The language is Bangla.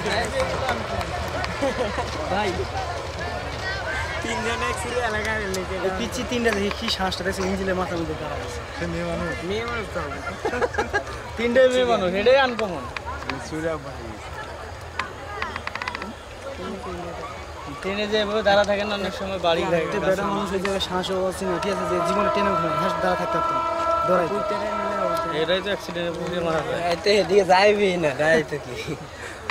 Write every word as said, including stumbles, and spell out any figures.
ভাই তিনজন এক সিরিয়াল লাগায় লেগে পিচ্ছি তিনটা দেখি কি শ্বাসটা দেখছে ইঞ্জিনের মাথার মধ্যে দাঁড়া আছে মেয়ে মানুষ মেয়ে মানুষ তো তিনটে মেয়ে মানুষ এটাই আনকমন সুরা ট্রেনে যে এভাবে দাঁড়া থাকে না অনেক সময় বাড়ি থাকে বেটা মানুষ ওই জায়গায় শ্বাসও আছে না ঠিক আছে যে জীবনে ট্রেনে উঠে না দাঁড়া থাকতে পারতো দৌড়াই এটাই তো অ্যাক্সিডেন্টে পুড়ে মারা যায় এতে এদিকে যাইবি না ডাইরেক্ট কি